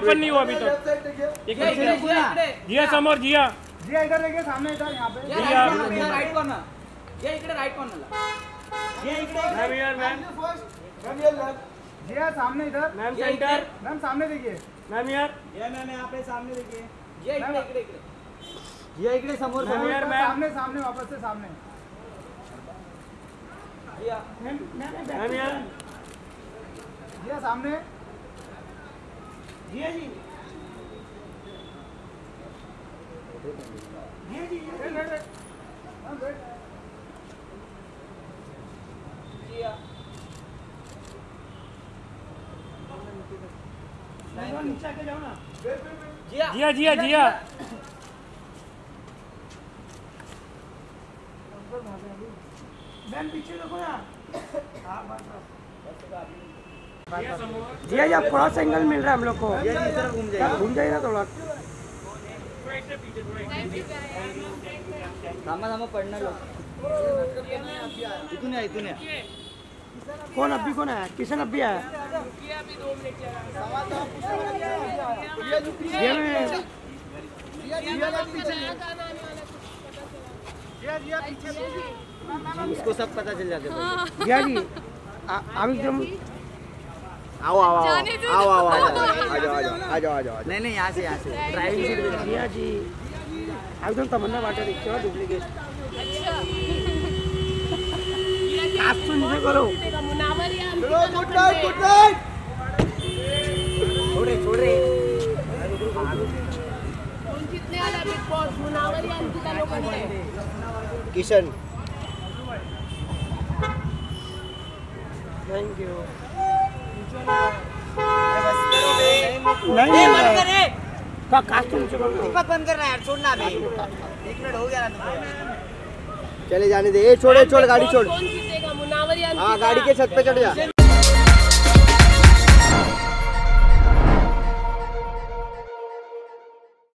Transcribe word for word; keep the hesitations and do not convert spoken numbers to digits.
Open नहीं हुआ अभी तक। जिया समोर जिया जिया इधर देखिए सामने इधर यहाँ पे जिया राइट कॉर्नर जिया इकडे राइट कॉर्नरला जिया इकडे मैम हियर मैम मैम ये लेफ्ट जिया सामने इधर मैम सेंटर मैम सामने देखिए मैम हियर ये मैम यहाँ पे सामने देखिए जिया इकडे इकडे इकडे जिया इकडे समोर मैम हियर मैम सामने सामने वापस से सामने Jiya ma'am ma'am here Jiya सामने Jiya ji Jiya ji wait wait wait ma'am wait Jiya नीचे आके जाओ ना जिया जिया जिया जिया मैम पीछे देखो ना हाँ बस जिया जी आप क्रॉस एंगल मिल रहा है हम लोग को। जिया इस तरफ घूम जाइए घूम जाइए ना थोड़ा। थांबा थांबा पडणार लोक इथून या इथून या कौन अभी कौन है? किशन अभी है जिया में उसको सब पता चल जाते हैं। जिया जी आप एकदम आओ आओ आओ आओ आओ आ जाओ आ जाओ आ जाओ आ जाओ नहीं नहीं यहाँ से यहाँ से ड्राइविंग सीट पे जिया जी एकदम तमन्ना वाटर रिक्शा का डुप्लीकेट आप सुन नीचे करो। गुड नाइट गुड नाइट छोड़ रे छोड़ रे कितने आला बिग बॉस मुनावर या अंकिता लोखंडे किशन थैंक यू। नहीं बंद करे का कास्ट नीचे करो। दीपक बंद करना यार छोड़ना अभी एक मिनट हो गया ना तुमको चले जाने दे ए छोड़ छोड़ गाड़ी छोड़ कौन जीतेगा मुनावर या हाँ गाड़ी के छत पे चढ़ जा।